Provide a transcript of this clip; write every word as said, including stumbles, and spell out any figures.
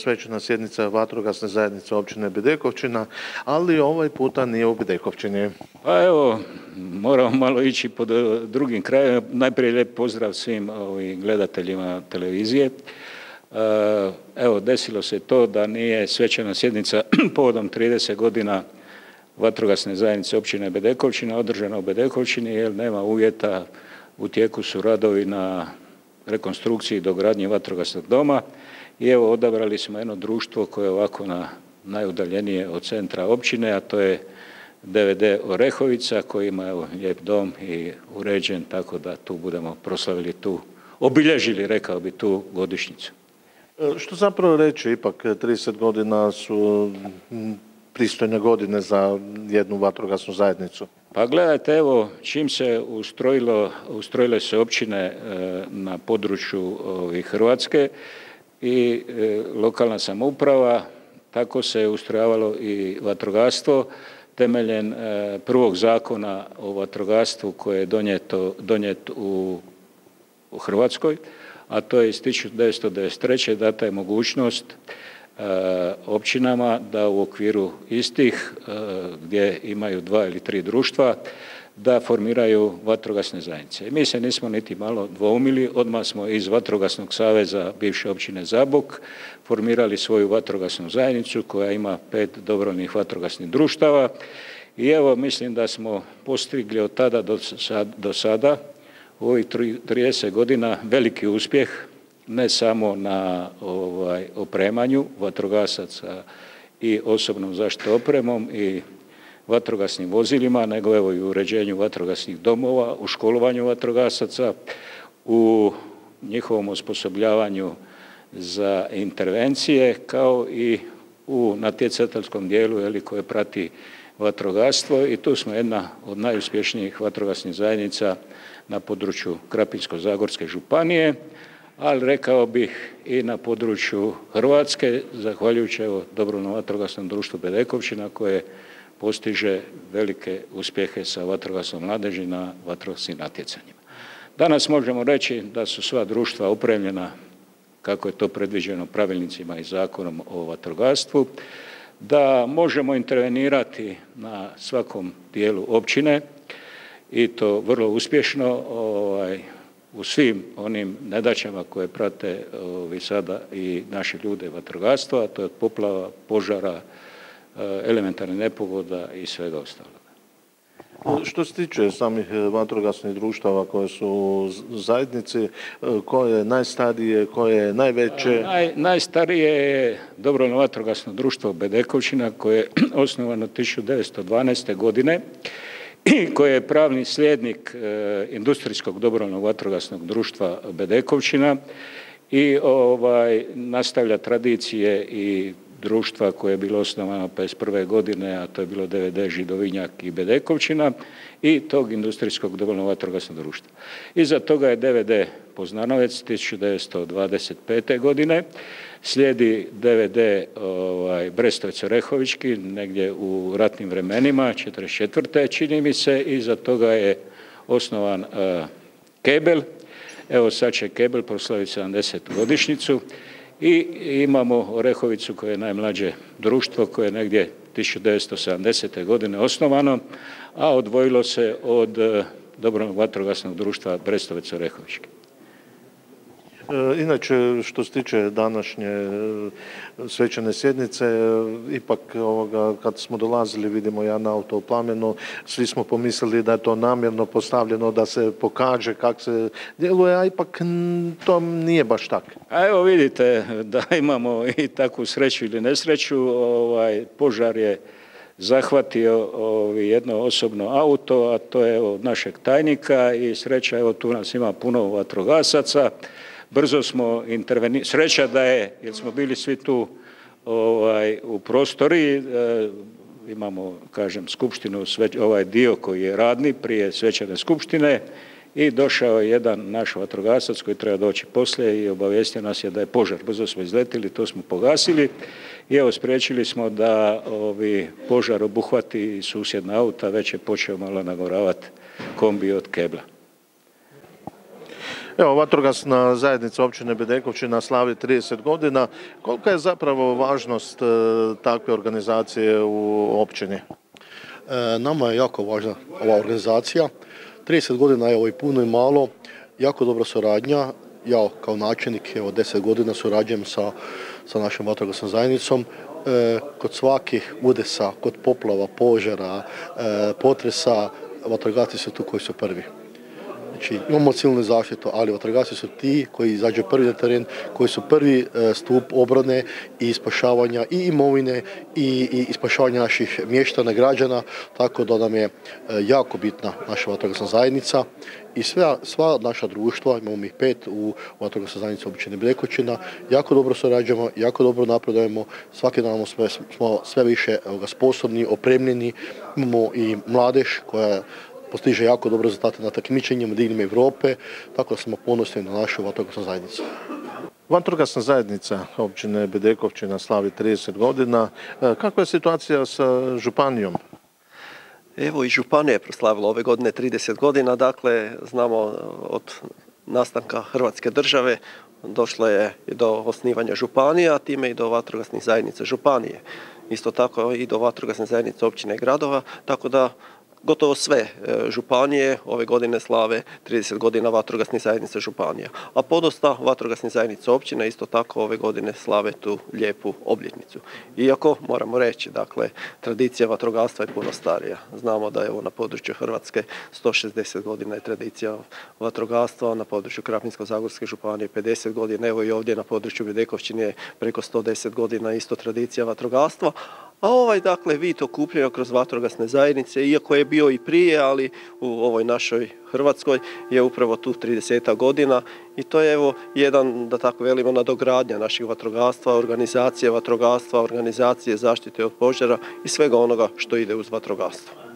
svečana sjednica vatrogasne zajednice općine Bedekovčina, ali ovaj puta nije u Bedekovčini. Pa evo, moramo malo ići po drugim krajevima. Najprije lijep pozdrav svim ovim gledateljima televizije. Evo, desilo se to da nije svečana sjednica povodom trideset godina vatrogasne zajednice općine Bedekovčina održana u Bedekovčini jer nema uvjeta, u tijeku su radovi na rekonstrukciji i dogradnji vatrogasnog doma i evo odabrali smo jedno društvo koje je ovako na najudaljenije od centra općine, a to je D V D Orehovica koji ima evo lijep dom i uređen, tako da tu budemo proslavili tu, obilježili rekao bi tu godišnjicu. Što zapravo reći, ipak trideset godina su pristojne godine za jednu vatrogasnu zajednicu. Pa gledajte, evo, čim se ustrojilo, ustrojile se općine e, na području ovih Hrvatske i e, lokalna samouprava, tako se ustrojavalo i vatrogastvo temeljem e, prvog zakona o vatrogastvu koje je donijeto, donijet u, u Hrvatskoj, a to je iz tisuću devetsto devedeset treće data je mogućnost općinama da u okviru istih gdje imaju dva ili tri društva da formiraju vatrogasne zajednice. I mi se nismo niti malo dvoumili, odmah smo iz Vatrogasnog saveza bivše općine Zabok formirali svoju vatrogasnu zajednicu koja ima pet dobrovoljnih vatrogasnih društava i evo mislim da smo postigli od tada do sada, do sada u ovih trideset godina veliki uspjeh ne samo na ovaj, opremanju vatrogasaca i osobnom zaštitom opremom i vatrogasnim vozilima, nego evo i u uređenju vatrogasnih domova, u školovanju vatrogasaca, u njihovom osposobljavanju za intervencije, kao i u natjecateljskom dijelu jeli, koje prati vatrogastvo i tu smo jedna od najuspješnijih vatrogasnih zajednica na području Krapinsko-zagorske županije, ali rekao bih i na području Hrvatske, zahvaljujući evo dobrovoljnom vatrogasnom društvu Bedekovčina koje postiže velike uspjehe sa vatrogasnom mladeži na vatrogasnim natjecanjima. Danas možemo reći da su sva društva opremljena kako je to predviđeno pravilnicima i zakonom o vatrogastvu, da možemo intervenirati na svakom dijelu općine i to vrlo uspješno ovaj, u svim onim nedaćama koje prate ovi sada i naši ljude vatrogastva, a to je od poplava, požara, elementarnih nepogoda i svega ostaloga. Što se tiče samih vatrogasnih društava koje su u zajednici, koje je najstarije, koje je najveće? Naj, najstarije je dobrovoljno vatrogasno društvo Bedekovčina koje je osnovano tisuću devetsto dvanaeste. godine i koje je pravni slijednik e, industrijskog dobrovoljnog vatrogasnog društva Bedekovčina i ovaj, nastavlja tradicije i društva koje je bilo osnovano pedeset prve. godine, a to je bilo D V D Židovinjak i Bedekovčina i tog industrijskog dobrovoljnog vatrogasnog društva. Iza toga je D V D Poznanovec tisuću devetsto dvadeset pete. godine, slijedi D V D ovaj, Brestovec Orehovički negdje u ratnim vremenima, četrdeset četvrte. čini mi se, iza toga je osnovan uh, Kebel, evo sad će Kebel proslaviti sedamdesetu godišnjicu. I imamo Orehovicu koje je najmlađe društvo koje je negdje tisuću devetsto sedamdesete. godine osnovano, a odvojilo se od dobrovoljnog vatrogasnog društva Brestovec Orehovički. Inače, što se tiče današnje svečane sjednice, ipak ovoga, kad smo dolazili vidimo jedan auto u plamenu, svi smo pomislili da je to namjerno postavljeno, da se pokaže kako se djeluje, a ipak to nije baš tako. A evo vidite da imamo i takvu sreću ili nesreću, ovaj, požar je zahvatio ovaj, jedno osobno auto, a to je evo, našeg tajnika i sreća, evo tu nas ima puno vatrogasaca. Brzo smo intervenirali, sreća da je, jer smo bili svi tu ovaj, u prostori, e, imamo, kažem, skupštinu, sve, ovaj dio koji je radni prije svečane skupštine i došao je jedan naš vatrogasac koji treba doći poslije i obavijestio nas je da je požar. Brzo smo izletili, to smo pogasili i evo spriječili smo da ovi požar obuhvati susjedna auta, već je počeo malo nagoravati kombi od Kebla. Evo, vatrogasna zajednica općine Bedekovčina slavi trideset godina. Kolika je zapravo važnost e, takve organizacije u općini? E, nama je jako važna ova organizacija. trideset godina je ovo i puno i malo, jako dobra suradnja. Ja kao načelnik evo deset godina surađujem sa, sa našom vatrogasnom zajednicom. E, kod svakih udesa, kod poplava, požara, e, potresa, vatrogasci su tu koji su prvi. Znači, imamo civilnu zaštitu, ali vatrogasci su ti koji izađu prvi na teren, koji su prvi stup obrane i spašavanja i imovine i, i spašavanja naših mještana, građana, tako da nam je jako bitna naša vatrogasna zajednica i sva, sva naša društva, imamo mi pet u vatrogasnoj zajednici općine Bedekovčina, jako dobro surađujemo, jako dobro napredujemo, svaki dan smo, smo sve više sposobni, opremljeni, imamo i mladež koja postiže jako dobro rezultate na takmičenjima diljem Europe, tako da smo ponosni na našu vatrogasnu zajednicu. Vatrogasna zajednica općine Bedekovčina slavi trideset godina. Kakva je situacija sa županijom? Evo i županija je proslavila ove godine trideset godina, dakle znamo od nastanka Hrvatske države došlo je do osnivanja županija, a time i do vatrogasnih zajednica županije. Isto tako i do vatrogasne zajednice općine i gradova, tako da gotovo sve županije ove godine slave trideset godina vatrogasnih zajednica županija. A podosta vatrogasnih zajednica općina isto tako ove godine slave tu lijepu obljetnicu. Iako, moramo reći, dakle, tradicija vatrogastva je puno starija. Znamo da je ovo na području Hrvatske sto šezdeset godina je tradicija vatrogastva, na području Krapinsko-zagorske županije pedeset godina, evo i ovdje na području Bedekovčine je preko sto deset godina isto tradicija vatrogastva. A ovaj, dakle, vid okupljanja kroz vatrogasne zajednice, iako je bio i prije, ali u ovoj našoj Hrvatskoj je upravo tu trideset godina i to je evo jedan, da tako velimo, nadogradnja naših vatrogastva, organizacije vatrogastva, organizacije zaštite od požara i svega onoga što ide uz vatrogastvo.